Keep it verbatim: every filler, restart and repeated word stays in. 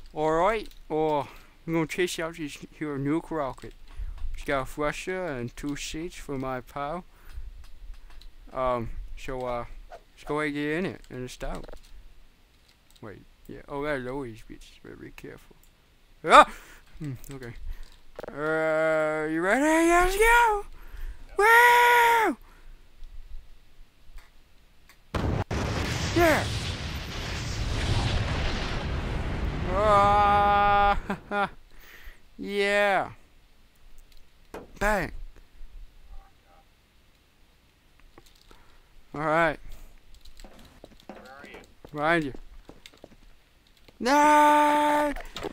Alright, or I'm gonna chase out this here nuke rocket. It's got a thruster and two seats for my pal. Um, so uh, let's go ahead and get in it and start. Wait, yeah. Oh, that always be very careful. Ah! Hmm, okay. Uh, you ready? Let's go! Woo! Yeah! Ah! Yeah! Bang! Alright. Where are you? Behind you. No!